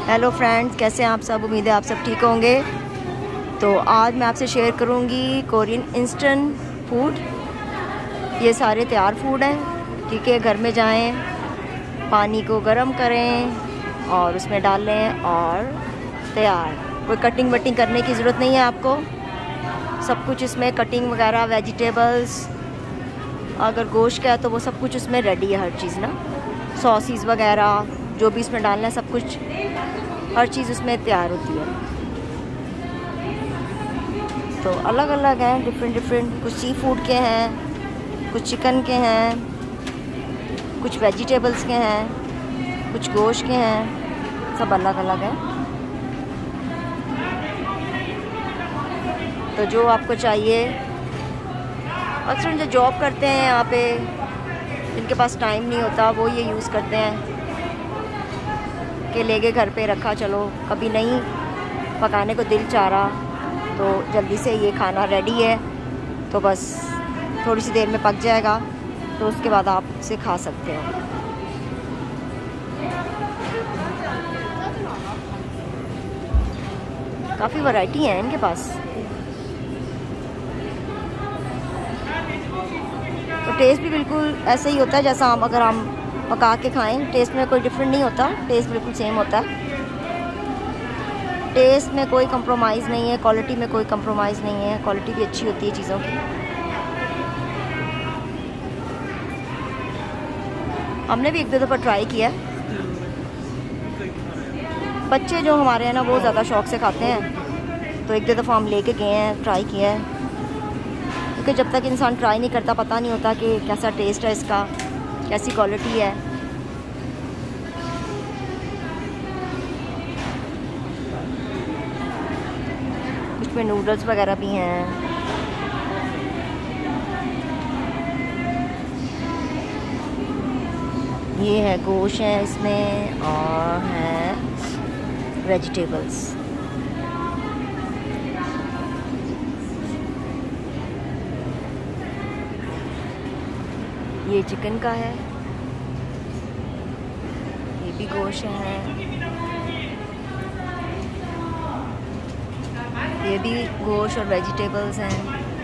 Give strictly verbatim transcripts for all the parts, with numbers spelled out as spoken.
Hello friends, कैसे हैं आप सब। उम्मीद है आप सब ठीक होंगे। तो आज मैं आपसे शेयर करूंगी कोरियन इंस्टेंट फूड। ये सारे तैयार फूड हैं, ठीक है। घर में जाएं, पानी को गर्म करें और उसमें डालें और तैयार। कोई कटिंग वटिंग करने की ज़रूरत नहीं है आपको। सब कुछ इसमें कटिंग वगैरह, वेजिटेबल्स, अगर गोश्त का है तो वो सब कुछ उसमें रेडी है, हर चीज़ ना, सॉसेस वगैरह जो भी इसमें डालना है, सब कुछ हर चीज़ उसमें तैयार होती है। तो अलग अलग हैं, डिफरेंट डिफरेंट। कुछ सी फूड के हैं, कुछ चिकन के हैं, कुछ वेजिटेबल्स के हैं, कुछ गोश्त के हैं, सब अलग अलग हैं। तो जो आपको चाहिए, अक्सर जो जॉब करते हैं यहाँ पे, जिनके पास टाइम नहीं होता, वो ये यूज़ करते हैं कि लेके घर पे रखा, चलो कभी नहीं पकाने को दिल चाह रहा तो जल्दी से ये खाना रेडी है, तो बस थोड़ी सी देर में पक जाएगा, तो उसके बाद आप इसे खा सकते हो। काफ़ी वैरायटी है इनके पास। तो टेस्ट भी बिल्कुल ऐसा ही होता है जैसा हम अगर हम पका के खाएं। टेस्ट में कोई डिफरेंट नहीं होता, टेस्ट बिल्कुल सेम होता है। टेस्ट में कोई कंप्रोमाइज़ नहीं है, क्वालिटी में कोई कंप्रोमाइज़ नहीं है। क्वालिटी भी अच्छी होती है चीज़ों की। हमने भी एक दो दफ़ा ट्राई किया। बच्चे जो हमारे हैं ना, वो ज़्यादा शौक़ से खाते हैं, तो एक दो दफ़ा हम लेके गए हैं, ट्राई किया है। क्योंकि जब तक इंसान ट्राई नहीं करता, पता नहीं होता कि कैसा टेस्ट है इसका, कैसी क्वालिटी है। इसमें नूडल्स वगैरह भी हैं। ये है गोश्त है इसमें, और है वेजिटेबल्स। ये चिकन का है, ये भी गोश्त है, ये भी गोश्त और वेजिटेबल्स हैं।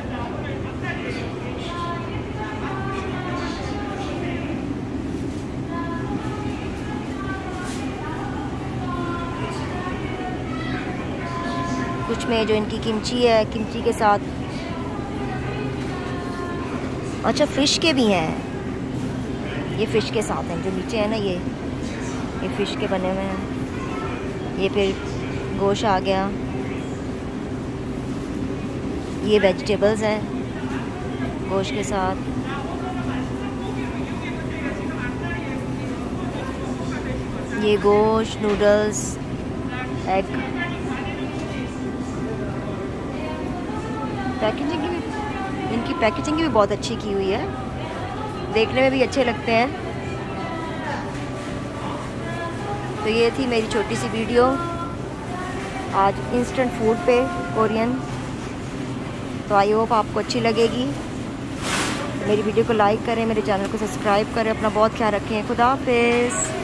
कुछ में जो इनकी किमची है, किमची के साथ, अच्छा फ़िश के भी हैं। ये फ़िश के साथ हैं, जो नीचे है ना, ये ये फ़िश के बने हुए हैं। ये फिर गोश्त आ गया। ये वेजिटेबल्स हैं गोश्त के साथ। ये गोश्त, नूडल्स, एग। पैकेजिंग की भी, इनकी पैकेजिंग की भी बहुत अच्छी की हुई है, देखने में भी अच्छे लगते हैं। तो ये थी मेरी छोटी सी वीडियो आज इंस्टेंट फूड पे, कोरियन। तो आई होप आपको अच्छी लगेगी। मेरी वीडियो को लाइक करें, मेरे चैनल को सब्सक्राइब करें। अपना बहुत ख्याल रखें। खुदा हाफिज़।